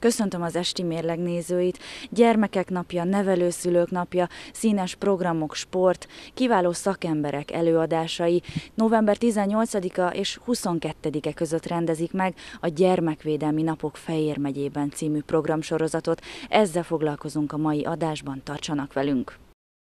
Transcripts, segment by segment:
Köszöntöm az Esti Mérleg nézőit. Gyermekek napja, nevelőszülők napja, színes programok, sport, kiváló szakemberek előadásai. November 18-a és 22-e között rendezik meg a Gyermekvédelmi Napok Fejér megyében című programsorozatot. Ezzel foglalkozunk a mai adásban, tartsanak velünk!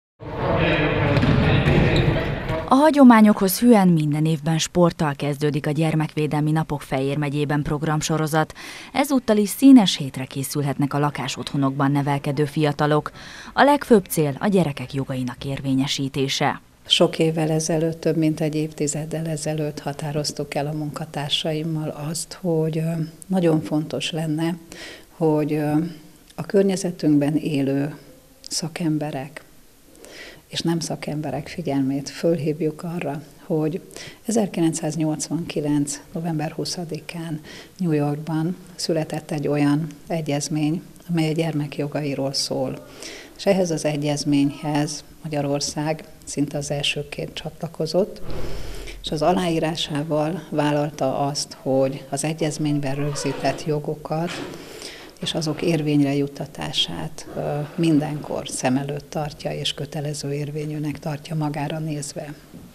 A hagyományokhoz hűen minden évben sporttal kezdődik a Gyermekvédelmi Napok Fejér megyében programsorozat. Ezúttal is színes hétre készülhetnek a lakásotthonokban nevelkedő fiatalok. A legfőbb cél a gyerekek jogainak érvényesítése. Sok évvel ezelőtt, több mint egy évtizeddel ezelőtt határoztuk el a munkatársaimmal azt, hogy nagyon fontos lenne, hogy a környezetünkben élő szakemberek és nem szakemberek figyelmét fölhívjuk arra, hogy 1989. november 20-án New Yorkban született egy olyan egyezmény, amely a gyermek jogairól szól. És ehhez az egyezményhez Magyarország szinte az elsőként csatlakozott, és az aláírásával vállalta azt, hogy az egyezményben rögzített jogokat és azok érvényre juttatását mindenkor szem előtt tartja, és kötelező érvényűnek tartja magára nézve.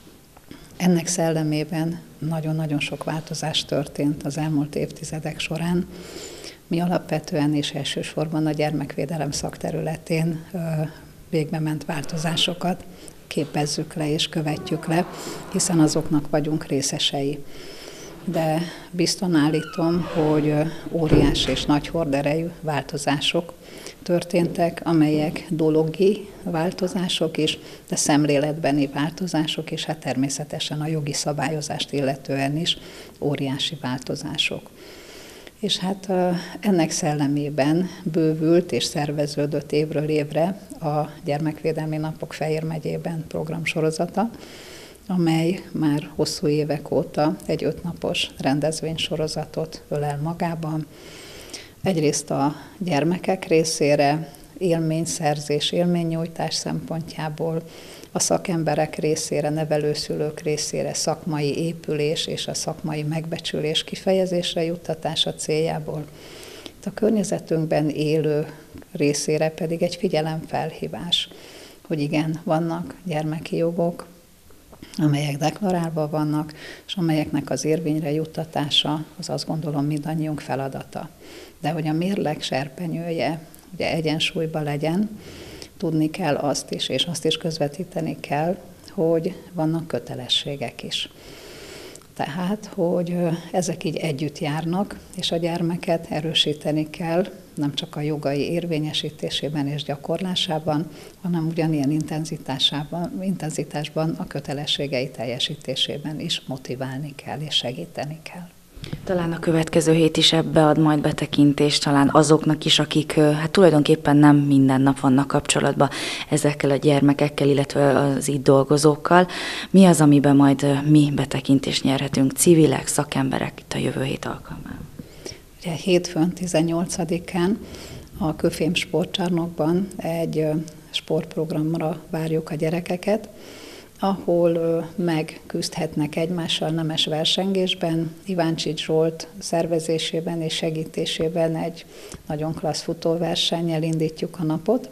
Ennek szellemében nagyon-nagyon sok változás történt az elmúlt évtizedek során. Mi alapvetően és elsősorban a gyermekvédelem szakterületén végbe ment változásokat képezzük le és követjük le, hiszen azoknak vagyunk részesei. De bizton állítom, hogy óriási és nagy horderejű változások történtek, amelyek dologi változások is, de szemléletbeni változások, és hát természetesen a jogi szabályozást illetően is óriási változások. És hát ennek szellemében bővült és szerveződött évről évre a Gyermekvédelmi Napok Fejér megyében programsorozata, amely már hosszú évek óta egy 5 napos rendezvénysorozatot ölel magában. Egyrészt a gyermekek részére, élményszerzés, élménynyújtás szempontjából, a szakemberek részére, nevelőszülők részére szakmai épülés és a szakmai megbecsülés kifejezésre juttatása céljából. A környezetünkben élő részére pedig egy figyelemfelhívás, hogy igen, vannak gyermeki jogok, amelyek deklarálva vannak, és amelyeknek az érvényre juttatása, az azt gondolom mindannyiunk feladata. De hogy a mérleg serpenyője ugye egyensúlyban legyen, tudni kell azt is, és azt is közvetíteni kell, hogy vannak kötelességek is. Tehát, hogy ezek így együtt járnak, és a gyermeket erősíteni kell, nem csak a jogai érvényesítésében és gyakorlásában, hanem ugyanilyen intenzitásban a kötelességei teljesítésében is motiválni kell és segíteni kell. Talán a következő hét is ebbe ad majd betekintést, talán azoknak is, akik hát tulajdonképpen nem minden nap vannak kapcsolatban ezekkel a gyermekekkel, illetve az itt dolgozókkal. Mi az, amiben majd mi betekintést nyerhetünk, civilek, szakemberek itt a jövő hét alkalmán? Ugye hétfőn 18-án a Köfém sportcsarnokban egy sportprogramra várjuk a gyerekeket, ahol megküzdhetnek egymással nemes versengésben. Iváncsics Zsolt szervezésében és segítésében egy nagyon klassz futóversennyel indítjuk a napot,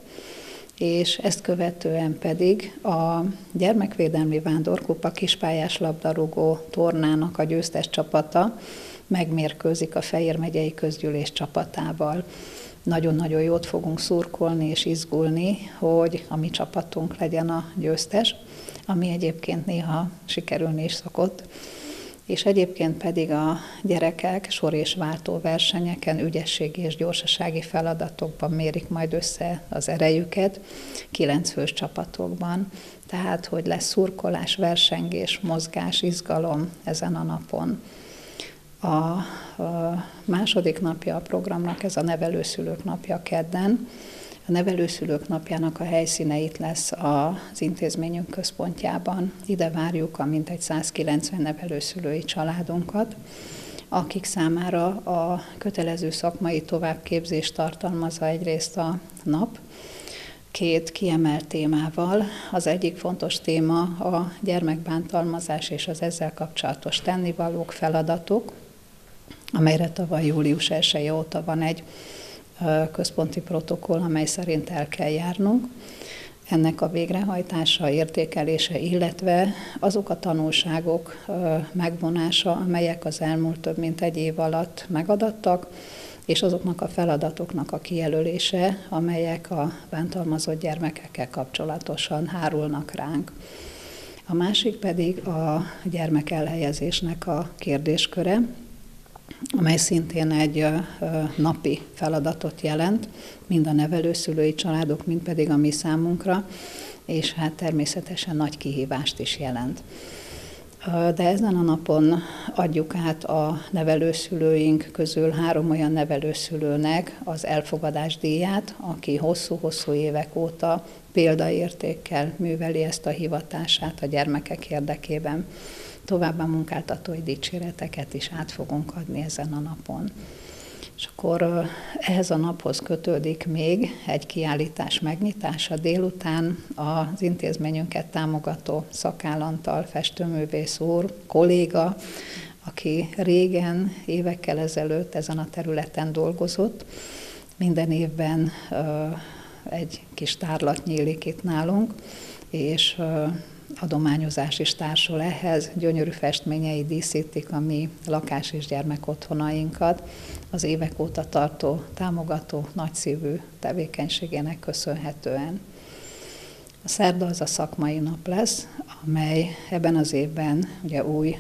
és ezt követően pedig a Gyermekvédelmi Vándorkupa kispályás labdarúgó tornának a győztes csapata megmérkőzik a Fejér megyei közgyűlés csapatával. Nagyon-nagyon jót fogunk szurkolni és izgulni, hogy a mi csapatunk legyen a győztes, ami egyébként néha sikerülni is szokott. És egyébként pedig a gyerekek sor- és váltóversenyeken, ügyességi és gyorsasági feladatokban mérik majd össze az erejüket, 9 fős csapatokban. Tehát, hogy lesz szurkolás, versengés, mozgás, izgalom ezen a napon. A második napja a programnak, ez a nevelőszülők napja kedden. A nevelőszülők napjának a helyszíne itt lesz az intézményünk központjában. Ide várjuk a mintegy 190 nevelőszülői családunkat, akik számára a kötelező szakmai továbbképzést tartalmazza egyrészt a nap, 2 kiemelt témával. Az egyik fontos téma a gyermekbántalmazás és az ezzel kapcsolatos tennivalók, feladatok, amelyre tavaly július 1 óta van egy központi protokoll, amely szerint el kell járnunk. Ennek a végrehajtása, értékelése, illetve azok a tanulságok megvonása, amelyek az elmúlt több mint egy év alatt megadattak, és azoknak a feladatoknak a kijelölése, amelyek a bántalmazott gyermekekkel kapcsolatosan hárulnak ránk. A másik pedig a gyermek elhelyezésnek a kérdésköre, amely szintén egy napi feladatot jelent, mind a nevelőszülői családok, mind pedig a mi számunkra, és hát természetesen nagy kihívást is jelent. De ezen a napon adjuk át a nevelőszülőink közül 3 olyan nevelőszülőnek az elfogadás díját, aki hosszú-hosszú évek óta példaértékkel műveli ezt a hivatását a gyermekek érdekében. Továbbá munkáltatói dicséreteket is át fogunk adni ezen a napon. És akkor ehhez a naphoz kötődik még egy kiállítás megnyitása délután az intézményünket támogató Szakállantal festőművész úr, kolléga, aki régen, évekkel ezelőtt ezen a területen dolgozott. Minden évben egy kis tárlat nyílik itt nálunk, és adományozás is társul ehhez, gyönyörű festményei díszítik a mi lakás- és gyermekotthonainkat, az évek óta tartó, támogató, nagyszívű tevékenységének köszönhetően. A szerda az a szakmai nap lesz, amely ebben az évben ugye új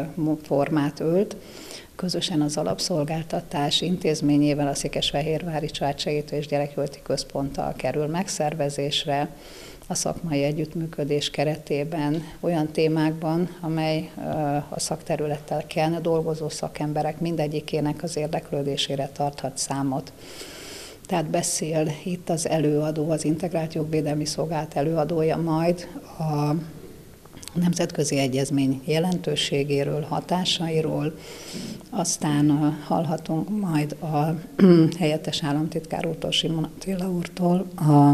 formát ölt, közösen az Alapszolgáltatás intézményével, a Székesfehérvári Családsegítő és Gyerekjóléti Központtal kerül megszervezésre, a szakmai együttműködés keretében olyan témákban, amely a szakterületeken dolgozó szakemberek mindegyikének az érdeklődésére tarthat számot. Tehát beszél itt az előadó, az Integrált Jogvédelmi Szolgálat előadója majd a nemzetközi egyezmény jelentőségéről, hatásairól, aztán hallhatunk majd a helyettes államtitkár úrtól, Simon Attila úrtól a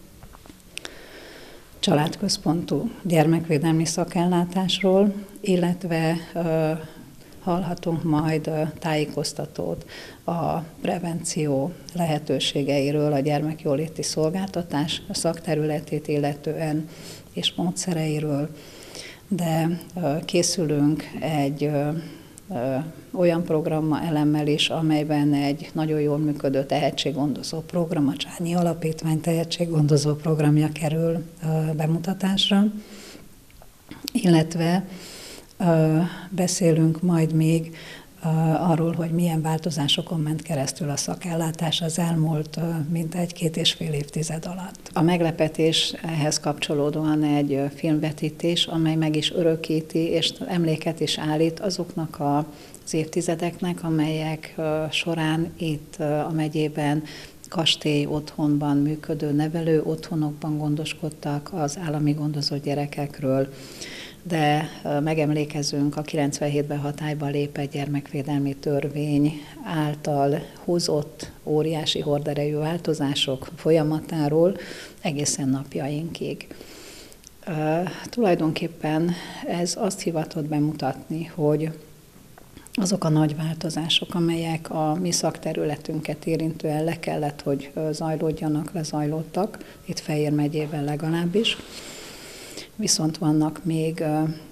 családközpontú gyermekvédelmi szakellátásról, illetve hallhatunk majd tájékoztatót a prevenció lehetőségeiről, a gyermekjóléti szolgáltatás szakterületét illetően és módszereiről, de készülünk egy olyan programma elemmel is, amelyben egy nagyon jól működő tehetséggondozó program, a Csányi Alapítvány tehetséggondozó programja kerül bemutatásra, illetve beszélünk majd még arról, hogy milyen változásokon ment keresztül a szakellátás az elmúlt mintegy 2,5 évtized alatt. A meglepetés ehhez kapcsolódóan egy filmvetítés, amely meg is örökíti és emléket is állít azoknak az évtizedeknek, amelyek során itt a megyében kastély otthonban működő nevelő otthonokban gondoskodtak az állami gondozott gyerekekről, de megemlékezünk a 97-ben hatályba lépett gyermekvédelmi törvény által hozott óriási horderejű változások folyamatáról egészen napjainkig. Tulajdonképpen ez azt hivatott bemutatni, hogy azok a nagy változások, amelyek a mi szakterületünket érintően le kellett, hogy zajlódjanak, lezajlódtak, itt Fejér megyében legalábbis, viszont vannak még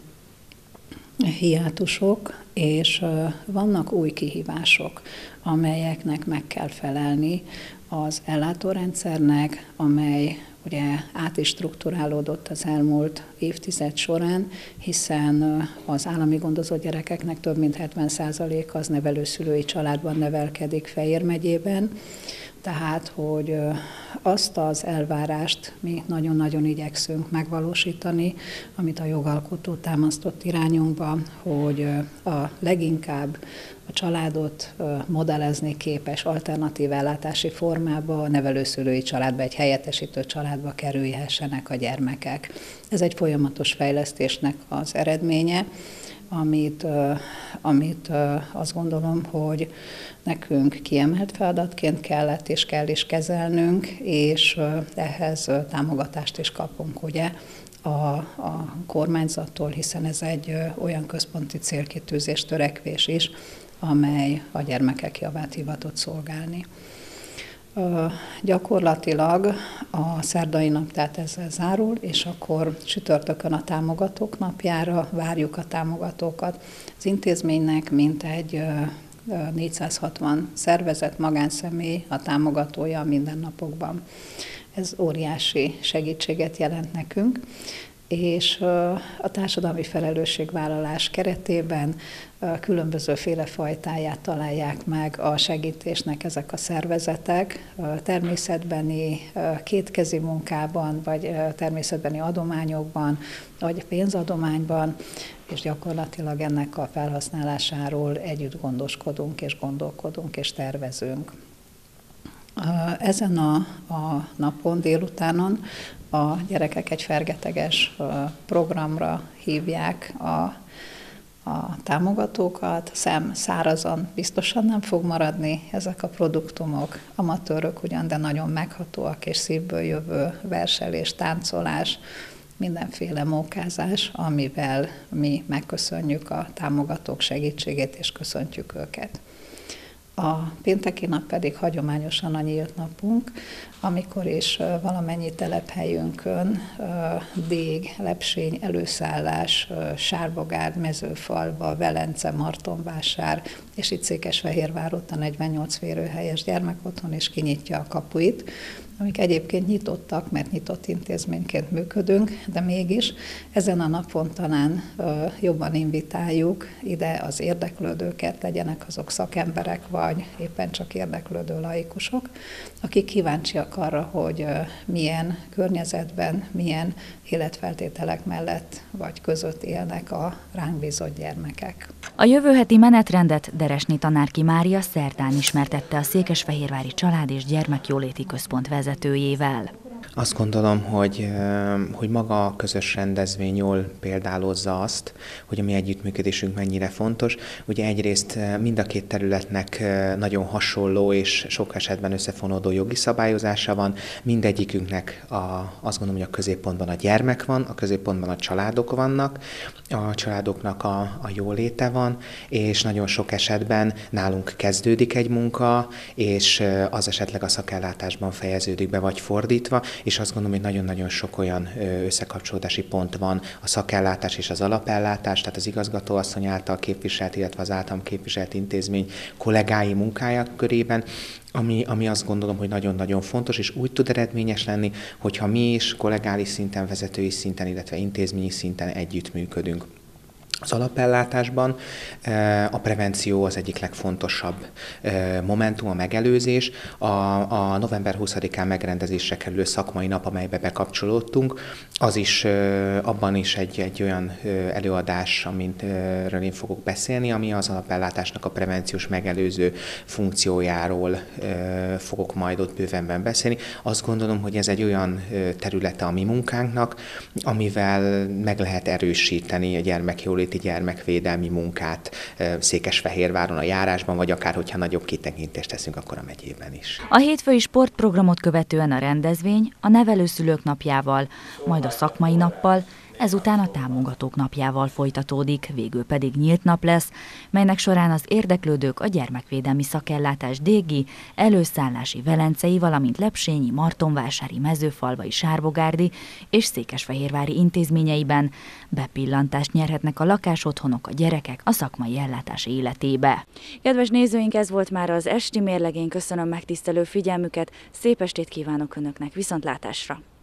hiátusok, és vannak új kihívások, amelyeknek meg kell felelni az ellátórendszernek, amely ugye át is strukturálódott az elmúlt évtized során, hiszen az állami gondozott gyerekeknek több mint 70% az nevelőszülői családban nevelkedik Fejér megyében, tehát, hogy azt az elvárást mi nagyon-nagyon igyekszünk megvalósítani, amit a jogalkotó támasztott irányunkba, hogy a leginkább a családot modellezni képes alternatív ellátási formába, a nevelőszülői családba, egy helyettesítő családba kerülhessenek a gyermekek. Ez egy folyamatos fejlesztésnek az eredménye, amit azt gondolom, hogy nekünk kiemelt feladatként kellett és kell is kezelnünk, és ehhez támogatást is kapunk ugye a kormányzattól, hiszen ez egy olyan központi célkitűzés, törekvés is, amely a gyermekek javát hivatott szolgálni. Gyakorlatilag a szerdai nap tehát ezzel zárul, és akkor csütörtökön a támogatók napjára várjuk a támogatókat. Az intézménynek mintegy 460 szervezet, magánszemély a támogatója a mindennapokban. Ez óriási segítséget jelent nekünk, és a társadalmi felelősségvállalás keretében különbözőféle fajtáját találják meg a segítésnek ezek a szervezetek, természetbeni kétkezi munkában, vagy természetbeni adományokban, vagy pénzadományban, és gyakorlatilag ennek a felhasználásáról együtt gondoskodunk, és gondolkodunk, és tervezünk. Ezen a napon, délutánon a gyerekek egy fergeteges programra hívják a támogatókat. Szárazon biztosan nem fog maradni ezek a produktumok. Amatőrök ugyan, de nagyon meghatóak, és szívből jövő verselés, táncolás, mindenféle mókázás, amivel mi megköszönjük a támogatók segítségét, és köszöntjük őket. A pénteki nap pedig hagyományosan a nyílt napunk, amikor is valamennyi telephelyünkön Dég, Lepsény, Előszállás, Sárbogárd, Mezőfalva, Velence, Martonvásár, és itt Székesfehérvár a 48 férőhelyes gyermekotthon is kinyitja a kapuit, amik egyébként nyitottak, mert nyitott intézményként működünk, de mégis ezen a napon talán jobban invitáljuk ide az érdeklődőket, legyenek azok szakemberek, vagy éppen csak érdeklődő laikusok, akik kíváncsiak arra, hogy milyen környezetben, milyen életfeltételek mellett vagy között élnek a ránk bízott gyermekek. A jövő heti menetrendet Deresné Tanárki Mária szerdán ismertette a Székesfehérvári Család- és Gyermekjóléti Központ vezetőjével. Azt gondolom, hogy maga a közös rendezvény jól példálozza azt, hogy a mi együttműködésünk mennyire fontos. Ugye egyrészt mind a két területnek nagyon hasonló és sok esetben összefonódó jogi szabályozása van. Mindegyikünknek azt gondolom, hogy a középpontban a gyermek van, a középpontban a családok vannak, a családoknak a jóléte van, és nagyon sok esetben nálunk kezdődik egy munka, és az esetleg a szakellátásban fejeződik be, vagy fordítva, és azt gondolom, hogy nagyon-nagyon sok olyan összekapcsolódási pont van a szakellátás és az alapellátás, tehát az igazgatóasszony által képviselt, illetve az általam képviselt intézmény kollégái munkája körében, ami azt gondolom, hogy nagyon-nagyon fontos, és úgy tud eredményes lenni, hogyha mi is kollegális szinten, vezetői szinten, illetve intézményi szinten együttműködünk. Az alapellátásban a prevenció az egyik legfontosabb momentum, a megelőzés. A november 20-án megrendezésre kerülő szakmai nap, amelybe bekapcsolódtunk, az is abban is egy olyan előadás, amiről én fogok beszélni, ami az alapellátásnak a prevenciós megelőző funkciójáról fogok majd ott bővenben beszélni. Azt gondolom, hogy ez egy olyan területe a mi munkánknak, amivel meg lehet erősíteni a gyermekjóléti gyermekvédelmi munkát Székesfehérváron a járásban, vagy akár, hogyha nagyobb kitekintést teszünk, akkor a megyében is. A hétfői sportprogramot követően a rendezvény a nevelőszülők napjával, majd a szakmai nappal, ezután a támogatók napjával folytatódik, végül pedig nyílt nap lesz, melynek során az érdeklődők a gyermekvédelmi szakellátás dégi, előszállási, velencei, valamint lepsényi, martonvásári, mezőfalvai, sárbogárdi és székesfehérvári intézményeiben bepillantást nyerhetnek a lakásotthonok, a gyerekek a szakmai ellátás életébe. Kedves nézőink, ez volt már az esti mérlegén, köszönöm megtisztelő figyelmüket, szép estét kívánok Önöknek, viszontlátásra!